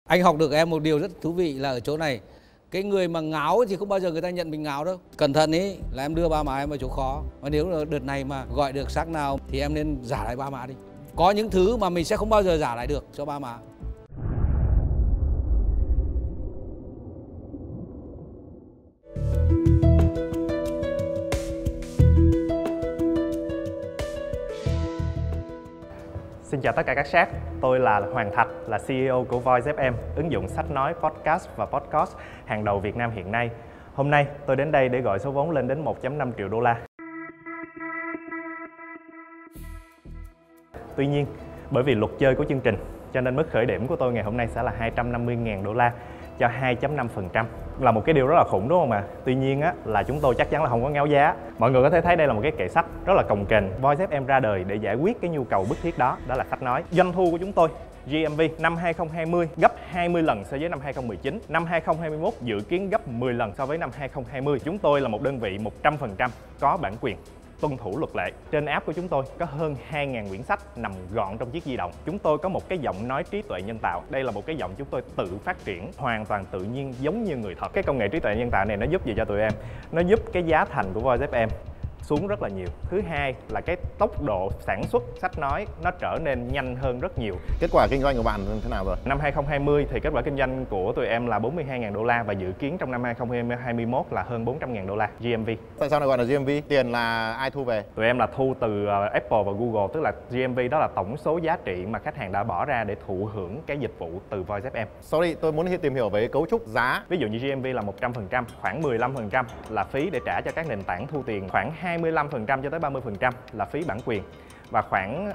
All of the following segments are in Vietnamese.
Anh học được em một điều rất thú vị là ở chỗ này, cái người mà ngáo thì không bao giờ người ta nhận mình ngáo đâu. Cẩn thận ý là em đưa ba má em vào chỗ khó. Và nếu là đợt này mà gọi được xác nào thì em nên giả lại ba má đi. Có những thứ mà mình sẽ không bao giờ giả lại được cho ba má. Xin chào tất cả các sát, tôi là Hoàng Thạch, là CEO của Voice FM, ứng dụng sách nói, podcast và podcast hàng đầu Việt Nam hiện nay. Hôm nay tôi đến đây để gọi số vốn lên đến 1.5 triệu đô la. Tuy nhiên, bởi vì luật chơi của chương trình, cho nên mức khởi điểm của tôi ngày hôm nay sẽ là 250.000 đô la cho 2.5%. Là một cái điều rất là khủng đúng không ạ? Tuy nhiên á, là chúng tôi chắc chắn là không có ngáo giá. Mọi người có thể thấy đây là một cái kệ sách rất là cồng kềnh. Voice FM ra đời để giải quyết cái nhu cầu bức thiết đó là sách nói. Doanh thu của chúng tôi, GMV năm 2020 gấp 20 lần so với năm 2019. Năm 2021 dự kiến gấp 10 lần so với năm 2020. Chúng tôi là một đơn vị 100% có bản quyền, tuân thủ luật lệ. Trên app của chúng tôi có hơn 2.000 quyển sách nằm gọn trong chiếc di động. Chúng tôi có một cái giọng nói trí tuệ nhân tạo. Đây là một cái giọng chúng tôi tự phát triển, hoàn toàn tự nhiên giống như người thật. Cái công nghệ trí tuệ nhân tạo này nó giúp gì cho tụi em? Nó giúp cái giá thành của Voice FM xuống rất là nhiều. Thứ hai là cái tốc độ sản xuất sách nói nó trở nên nhanh hơn rất nhiều. Kết quả kinh doanh của bạn thế nào rồi? Năm 2020 thì kết quả kinh doanh của tụi em là 42.000 đô la và dự kiến trong năm 2021 là hơn 400.000 đô la GMV. Tại sao lại gọi là GMV? Tiền là ai thu về? Tụi em là thu từ Apple và Google, tức là GMV đó là tổng số giá trị mà khách hàng đã bỏ ra để thụ hưởng cái dịch vụ từ Voice FM. Sorry, tôi muốn tìm hiểu về cấu trúc giá. Ví dụ như GMV là 100%, khoảng 15% là phí để trả cho các nền tảng thu tiền, khoảng 25% cho tới 30% là phí bản quyền và khoảng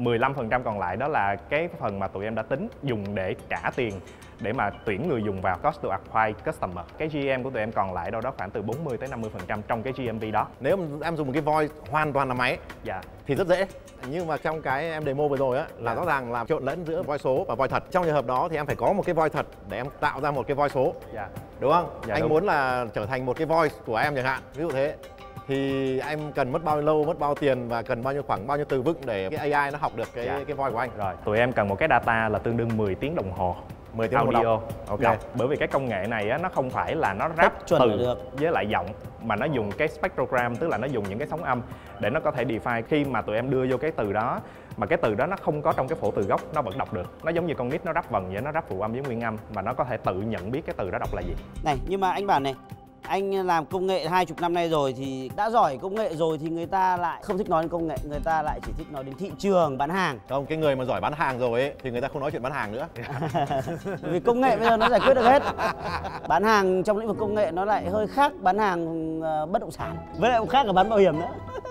15% còn lại đó là cái phần mà tụi em đã tính dùng để trả tiền để mà tuyển người dùng vào, cost to acquire customer. Cái GM của tụi em còn lại đâu đó khoảng từ 40 tới 50% trong cái GMV đó. Nếu mà em dùng một cái voice hoàn toàn là máy thì rất dễ. Nhưng mà trong cái em demo vừa rồi á là rõ ràng là trộn lẫn giữa voice số và voice thật. Trong trường hợp đó thì em phải có một cái voice thật để em tạo ra một cái voice số. Đúng không? Anh đúng. Muốn là trở thành một cái voice của em chẳng hạn, ví dụ thế. Thì em cần mất bao nhiêu lâu, mất bao tiền và cần khoảng bao nhiêu từ vựng để cái AI nó học được cái voice của anh. Rồi, tụi em cần một cái data là tương đương 10 tiếng đồng hồ. 10 tiếng audio đọc. Đọc. Bởi vì cái công nghệ này á, nó không phải là nó ráp từ với lại giọng mà nó dùng cái spectrogram, tức là nó dùng những cái sóng âm để nó có thể define. Khi mà tụi em đưa vô cái từ đó mà cái từ đó nó không có trong cái phổ từ gốc, nó vẫn đọc được. Nó giống như con nít nó ráp vần vậy, nó ráp phụ âm với nguyên âm mà nó có thể tự nhận biết cái từ đó đọc là gì. Này, nhưng mà anh bảo này, anh làm công nghệ 20 năm nay rồi thì đã giỏi công nghệ rồi thì người ta lại không thích nói đến công nghệ, người ta lại chỉ thích nói đến thị trường bán hàng. Không, cái người mà giỏi bán hàng rồi ấy thì người ta không nói chuyện bán hàng nữa. Vì công nghệ bây giờ nó giải quyết được hết. Bán hàng trong lĩnh vực công nghệ nó lại hơi khác bán hàng bất động sản, với lại cũng khác là bán bảo hiểm nữa.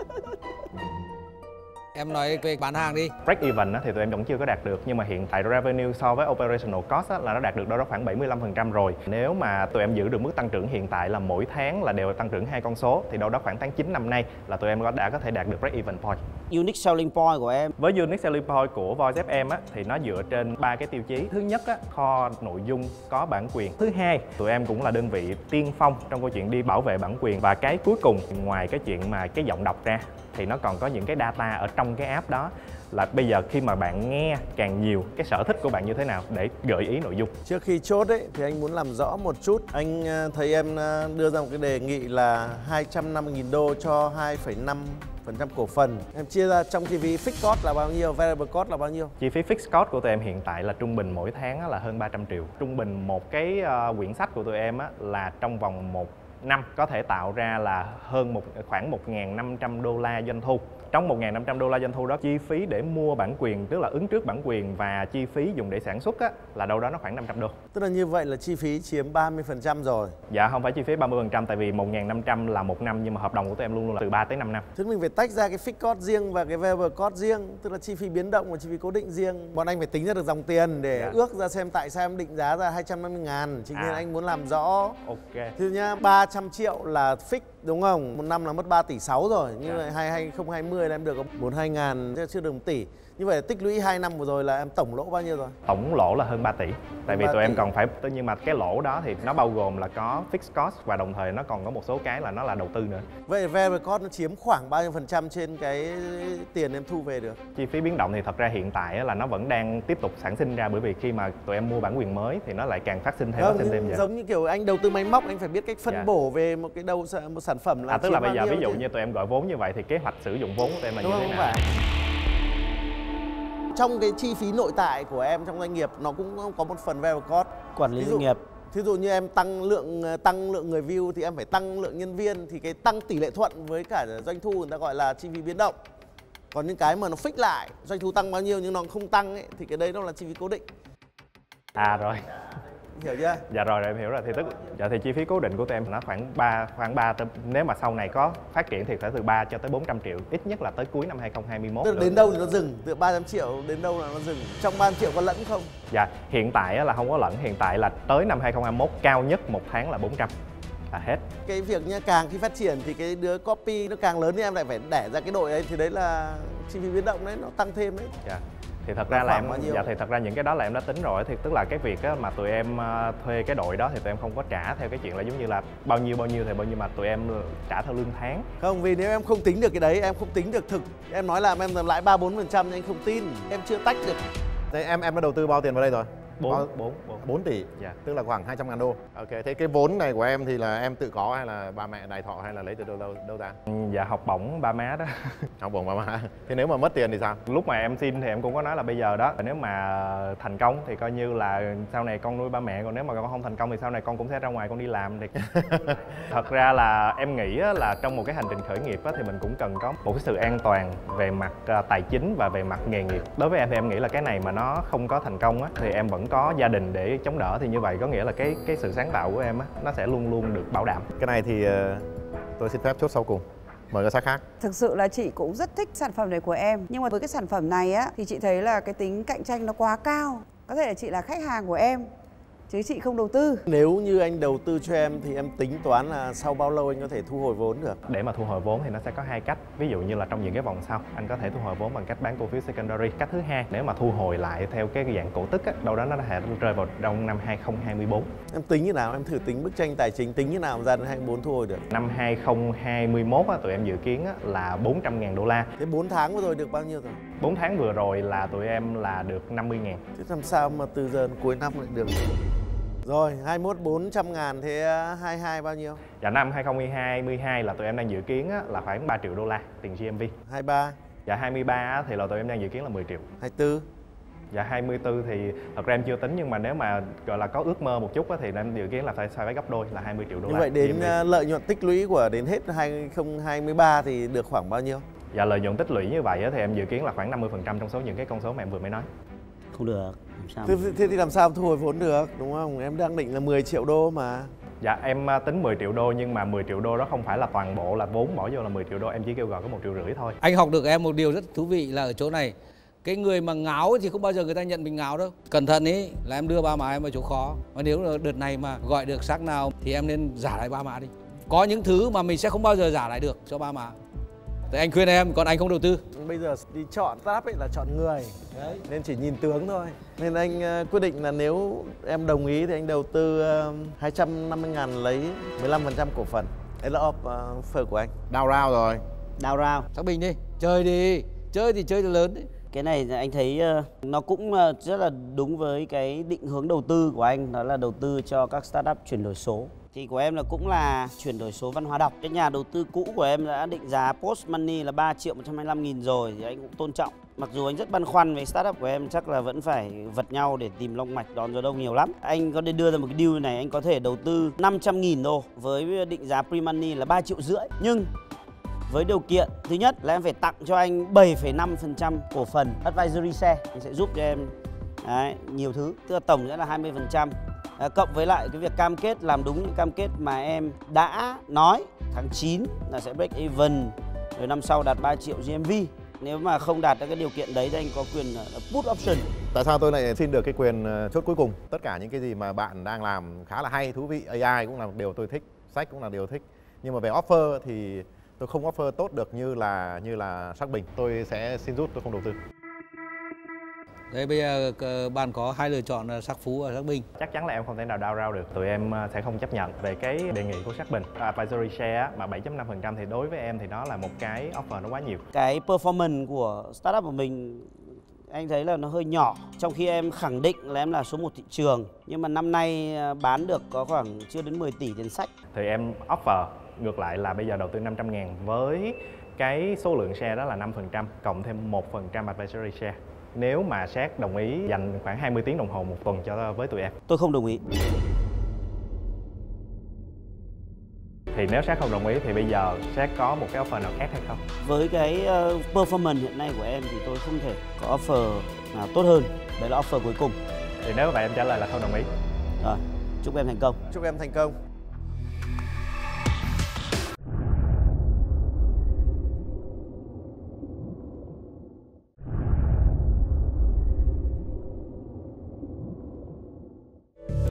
Em nói về bán hàng đi. Break even thì tụi em vẫn chưa có đạt được, nhưng mà hiện tại revenue so với operational cost là nó đạt được đâu đó khoảng 75% rồi. Nếu mà tụi em giữ được mức tăng trưởng hiện tại là mỗi tháng là đều tăng trưởng 2 con số thì đâu đó khoảng tháng 9 năm nay là tụi em đã có thể đạt được break even point. Unique selling point của em. Với unique selling point của Voice FM thì nó dựa trên 3 cái tiêu chí. Thứ nhất kho nội dung có bản quyền. Thứ hai, tụi em cũng là đơn vị tiên phong trong câu chuyện đi bảo vệ bản quyền. Và cái cuối cùng, ngoài cái chuyện mà cái giọng đọc ra thì nó còn có những cái data ở trong cái app đó, là bây giờ khi mà bạn nghe càng nhiều, cái sở thích của bạn như thế nào để gợi ý nội dung. Trước khi chốt ấy thì anh muốn làm rõ một chút. Anh thấy em đưa ra một cái đề nghị là 250.000 đô cho 2,5% cổ phần. Em chia ra trong chi phí fixed cost là bao nhiêu, variable cost là bao nhiêu? Chi phí fixed cost của tụi em hiện tại là trung bình mỗi tháng là hơn 300 triệu. Trung bình một cái quyển sách của tụi em là trong vòng 1 năm có thể tạo ra là khoảng 1.500 đô la doanh thu. Trong 1.500 đô la doanh thu đó, chi phí để mua bản quyền, tức là ứng trước bản quyền và chi phí dùng để sản xuất là đâu đó nó khoảng 500 đô. Tức là như vậy là chi phí chiếm 30% rồi. Dạ không phải chi phí 30%, tại vì 1.500 là 1 năm, nhưng mà hợp đồng của tụi em luôn luôn là từ 3 tới 5 năm. Thế mình phải tách ra cái fixed cost riêng và cái variable cost riêng, tức là chi phí biến động và chi phí cố định riêng. Bọn anh phải tính ra được dòng tiền để ước ra xem tại sao em định giá ra 250.000. Chính nên anh muốn làm rõ. Ok. Thứ nhá, 300 triệu là fixed Đúng không? Một năm là mất 3,6 tỷ rồi. Như vậy 2020 là em được 42 ngàn, chưa được 1 tỷ. Như vậy tích lũy 2 năm vừa rồi là em tổng lỗ bao nhiêu rồi? Tổng lỗ là hơn 3 tỷ. Tại vì tụi em còn phải, nhưng mà cái lỗ đó thì nó bao gồm là có fixed cost và đồng thời nó còn có một số cái là nó là đầu tư nữa. Vậy variable cost nó chiếm khoảng bao nhiêu % trên cái tiền em thu về được? Chi phí biến động thì thật ra hiện tại là nó vẫn đang tiếp tục sản sinh ra, bởi vì khi mà tụi em mua bản quyền mới thì nó lại càng phát sinh thêm. Vậy. Giống như kiểu anh đầu tư máy móc, anh phải biết cách phân bổ về một sản phẩm là tức là bây giờ ví dụ như tụi em gọi vốn như vậy thì kế hoạch sử dụng vốn của tụi em là như thế nào? Trong cái chi phí nội tại của em trong doanh nghiệp nó cũng có một phần variable cost. Quản lý doanh nghiệp. Thí dụ như em tăng lượng người view thì em phải tăng lượng nhân viên, thì cái tăng tỷ lệ thuận với cả doanh thu người ta gọi là chi phí biến động. Còn những cái mà nó fix lại, doanh thu tăng bao nhiêu nhưng nó không tăng ấy, thì cái đấy nó là chi phí cố định. À rồi. Hiểu chưa? Dạ rồi, em hiểu rồi. Thì chi phí cố định của tụi em nó khoảng 3 nếu mà sau này có phát triển thì phải từ 3 cho tới 400 triệu, ít nhất là tới cuối năm 2021. Tức là đến đâu thì nó dừng, từ 300 triệu đến đâu là nó dừng. Trong 300 triệu có lẫn không? Dạ, hiện tại là không có lẫn, hiện tại là tới năm 2021 cao nhất một tháng là 400 là hết. Cái việc nha, càng khi phát triển thì cái đứa copy nó càng lớn thì em lại phải đẻ ra cái đội ấy, thì đấy là chi phí biến động đấy, nó tăng thêm đấy. Dạ. Thì thật ra là thì thật ra những cái đó là em đã tính rồi, thì tức là cái việc mà tụi em thuê cái đội đó thì tụi em không có trả theo cái chuyện là giống như là bao nhiêu thì bao nhiêu, mà tụi em trả theo lương tháng. Không, vì nếu em không tính được cái đấy, em không tính được thực, em nói là em lãi 3-4% nhưng anh không tin, em chưa tách được. Thế em đã đầu tư bao tiền vào đây rồi? 4 tỷ, dạ. Tức là khoảng 200.000 đô. Ok, thế cái vốn này của em thì là em tự có hay là ba mẹ đài thọ hay là lấy từ đâu ra? Dạ, học bổng ba má đó. Học bổng ba má. Thế nếu mà mất tiền thì sao? Lúc mà em xin thì em cũng có nói là bây giờ đó, nếu mà thành công thì coi như là sau này con nuôi ba mẹ, còn nếu mà con không thành công thì sau này con cũng sẽ ra ngoài con đi làm. Thì thật ra là em nghĩ là trong một cái hành trình khởi nghiệp thì mình cũng cần có một cái sự an toàn về mặt tài chính và về mặt nghề nghiệp. Đối với em thì em nghĩ là cái này mà nó không có thành công thì em vẫn có gia đình để chống đỡ, thì như vậy có nghĩa là cái sự sáng tạo của em nó sẽ luôn luôn được bảo đảm. Cái này thì tôi xin phép chốt sau cùng. Mời các khác. Thực sự là chị cũng rất thích sản phẩm này của em, nhưng mà với cái sản phẩm này thì chị thấy là cái tính cạnh tranh nó quá cao. Có thể là chị là khách hàng của em chứ chị không đầu tư. Nếu như anh đầu tư cho em thì em tính toán là sau bao lâu anh có thể thu hồi vốn được? Để mà thu hồi vốn thì nó sẽ có hai cách. Ví dụ như là trong những cái vòng sau anh có thể thu hồi vốn bằng cách bán cổ phiếu secondary. Cách thứ hai, nếu mà thu hồi lại theo cái dạng cổ tức đâu đó nó sẽ rơi vào trong năm 2024. Em tính như nào? Em thử tính bức tranh tài chính, tính như nào ra đến 2024 thu hồi được? Năm 2021 tụi em dự kiến là 400.000 đô la. Thế 4 tháng vừa rồi được bao nhiêu rồi? 4 tháng vừa rồi là tụi em là được 50.000. Thế làm sao mà từ giờ đến cuối năm lại được? Rồi, 21 400.000, thế 22 bao nhiêu? Dạ, năm 2022 là tụi em đang dự kiến là khoảng 3 triệu đô la tiền GMV. 23? Dạ, 23 thì là tụi em đang dự kiến là 10 triệu. 24? Dạ, 24 thì thật ra em chưa tính, nhưng mà nếu mà gọi là có ước mơ một chút thì em dự kiến là phải gấp đôi là 20 triệu đô la. Như vậy đến lợi nhuận tích lũy của đến hết 2023 thì được khoảng bao nhiêu? Dạ, lợi nhuận tích lũy như vậy thì em dự kiến là khoảng 50% trong số những cái con số mà em vừa mới nói. Không được. Thế thì làm sao thu hồi vốn được, đúng không? Em đang định là 10 triệu đô mà. Dạ, em tính 10 triệu đô, nhưng mà 10 triệu đô đó không phải là toàn bộ là vốn bỏ vô là 10 triệu đô, em chỉ kêu gọi có 1,5 triệu thôi. Anh học được em một điều rất thú vị là ở chỗ này, cái người mà ngáo thì không bao giờ người ta nhận mình ngáo đâu. Cẩn thận ý là em đưa ba má em vào chỗ khó. Và nếu là đợt này mà gọi được xác nào thì em nên giả lại ba má đi. Có những thứ mà mình sẽ không bao giờ giả lại được cho ba má. Thì anh khuyên em, còn anh không đầu tư. Bây giờ đi chọn startup là chọn người. Đấy, nên chỉ nhìn tướng thôi. Nên anh quyết định là nếu em đồng ý thì anh đầu tư 250.000 lấy 15% cổ phần. Đấy là offer của anh. Down round rồi. Down round. Thằng Bình đi, chơi đi. Chơi thì chơi lớn đấy. Cái này anh thấy nó cũng rất là đúng với cái định hướng đầu tư của anh, đó là đầu tư cho các startup chuyển đổi số. Thì của em là cũng là chuyển đổi số văn hóa đọc. Cái nhà đầu tư cũ của em đã định giá post money là 3.125.000 rồi, thì anh cũng tôn trọng. Mặc dù anh rất băn khoăn với startup của em, chắc là vẫn phải vật nhau để tìm long mạch, đón gió đông nhiều lắm. Anh có thể đưa ra một cái deal này, anh có thể đầu tư 500.000 đô với định giá pre-money là 3,5 triệu. Nhưng với điều kiện thứ nhất là em phải tặng cho anh 7,5% cổ phần advisory share, anh sẽ giúp cho em nhiều thứ, tức là tổng sẽ là 20%. Cộng với lại cái việc cam kết làm đúng những cam kết mà em đã nói, tháng 9 là sẽ break even, rồi năm sau đạt 3 triệu GMV. Nếu mà không đạt được cái điều kiện đấy thì anh có quyền put option. Tại sao tôi lại xin được cái quyền chốt cuối cùng? Tất cả những cái gì mà bạn đang làm khá là hay, thú vị, AI cũng là một điều tôi thích, sách cũng là điều thích. Nhưng mà về offer thì tôi không offer tốt được như là Sắc Bình. Tôi sẽ xin rút, tôi không đầu tư. Đấy, bây giờ bạn có hai lựa chọn là Sắc Phú và Sắc Bình. Chắc chắn là em không thể nào đào ra được. Tụi em sẽ không chấp nhận về cái đề nghị của Sắc Bình. Advisory share mà 7.5% thì đối với em thì nó là một cái offer nó quá nhiều. Cái performance của startup của mình anh thấy là nó hơi nhỏ. Trong khi em khẳng định là em là số 1 thị trường. Nhưng mà năm nay bán được có khoảng chưa đến 10 tỷ tiền sách. Thì em offer ngược lại là bây giờ đầu tư 500.000 với cái số lượng share đó là 5% cộng thêm 1% advisory share. Nếu mà Sát đồng ý dành khoảng 20 tiếng đồng hồ một tuần với tụi em. Tôi không đồng ý. Thì nếu Sát không đồng ý thì bây giờ Sát có một cái offer nào khác hay không? Với cái performance hiện nay của em thì tôi không thể có offer nào tốt hơn. Đấy là offer cuối cùng. Thì nếu vậy em trả lời là không đồng ý. Rồi, chúc em thành công. Chúc em thành công.